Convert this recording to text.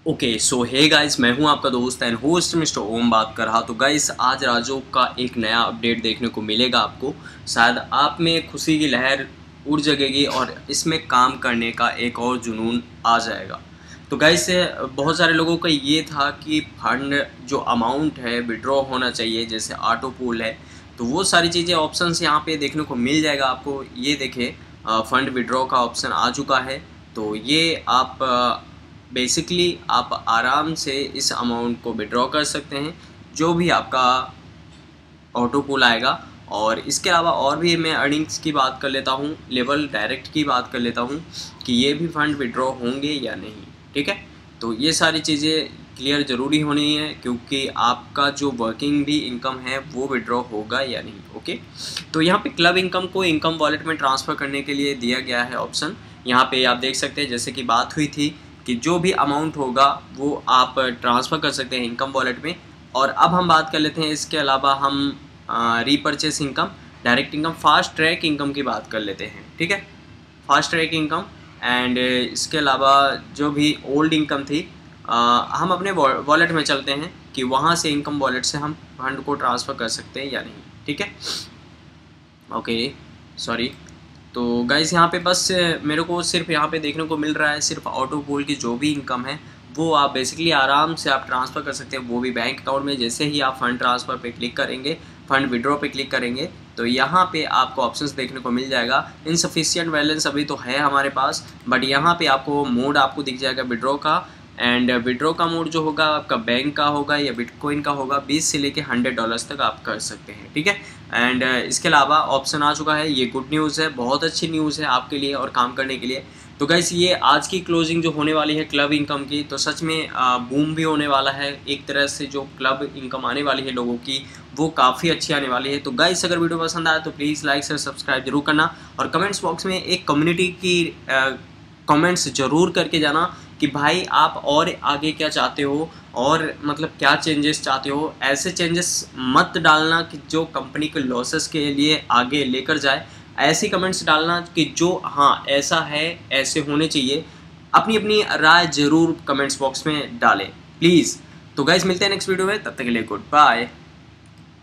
Okay so hey guys, मैं हूं आपका दोस्त एंड होस्ट मिस्टर ओम बात कर रहा। तो गाइस आज राजो का एक नया अपडेट देखने को मिलेगा आपको। शायद आप में खुशी की लहर उड़ जगेगी और इसमें काम करने का एक और जुनून आ जाएगा। तो गाइस बहुत सारे लोगों का ये था कि फंड जो अमाउंट है विड्रॉ होना चाहिए, जैसे ऑटो पूल है, तो वो सारी चीज़ें ऑप्शंस यहाँ पे देखने को मिल जाएगा आपको। ये देखिए फंड विड्रॉ का ऑप्शन आ चुका है। तो ये आप बेसिकली आप आराम से इस अमाउंट को विड्रॉ कर सकते हैं जो भी आपका ऑटो पूल आएगा। और इसके अलावा और भी मैं अर्निंग्स की बात कर लेता हूँ, लेवल डायरेक्ट की बात कर लेता हूँ कि ये भी फंड विड्रॉ होंगे या नहीं। ठीक है, तो ये सारी चीज़ें क्लियर ज़रूरी होनी है क्योंकि आपका जो वर्किंग भी इनकम है वो विड्रॉ होगा या नहीं। ओके, तो यहाँ पे क्लब इनकम को इनकम वॉलेट में ट्रांसफ़र करने के लिए दिया गया है ऑप्शन। यहाँ पे आप देख सकते हैं जैसे कि बात हुई थी कि जो भी अमाउंट होगा वो आप ट्रांसफ़र कर सकते हैं इनकम वॉलेट में। और अब हम बात कर लेते हैं इसके अलावा हम repurchase income, direct income, fast track income की बात कर लेते हैं। ठीक है, फास्ट ट्रैक इनकम एंड इसके अलावा जो भी ओल्ड इनकम थी हम अपने वॉलेट में चलते हैं कि वहाँ से इनकम वॉलेट से हम फंड को ट्रांसफ़र कर सकते हैं या नहीं। ठीक है, ओके सॉरी। तो गाइस यहाँ पे बस मेरे को सिर्फ यहाँ पे देखने को मिल रहा है सिर्फ ऑटो पूल की जो भी इनकम है वो आप बेसिकली आराम से आप ट्रांसफ़र कर सकते हैं, वो भी बैंक अकाउंट में। जैसे ही आप फंड ट्रांसफ़र पे क्लिक करेंगे, फंड विड्रॉ पे क्लिक करेंगे तो यहाँ पे आपको ऑप्शंस देखने को मिल जाएगा। इनसफिशिएंट बैलेंस अभी तो है हमारे पास, बट यहाँ पे आपको मोड आपको दिख जाएगा विड्रॉ का। एंड विड्रॉ का मोड जो होगा आपका बैंक का होगा या बिटकॉइन का होगा, 20 से लेके $100 तक आप कर सकते हैं। ठीक है, एंड इसके अलावा ऑप्शन आ चुका है। ये गुड न्यूज़ है, बहुत अच्छी न्यूज़ है आपके लिए और काम करने के लिए। तो गाइस ये आज की क्लोजिंग जो होने वाली है क्लब इनकम की, तो सच में बूम भी होने वाला है। एक तरह से जो क्लब इनकम आने वाली है लोगों की वो काफ़ी अच्छी आने वाली है। तो गाइस अगर वीडियो पसंद आया तो प्लीज़ लाइक शेयर सब्सक्राइब जरूर करना और कमेंट्स बॉक्स में एक कम्युनिटी की कमेंट्स ज़रूर करके जाना कि भाई आप और आगे क्या चाहते हो और मतलब क्या चेंजेस चाहते हो। ऐसे चेंजेस मत डालना कि जो कंपनी के लॉसेस के लिए आगे लेकर जाए। ऐसी कमेंट्स डालना कि जो हाँ ऐसा है, ऐसे होने चाहिए। अपनी अपनी राय ज़रूर कमेंट्स बॉक्स में डालें प्लीज़। तो गाइस मिलते हैं नेक्स्ट वीडियो में, तब तक के लिए गुड बाय।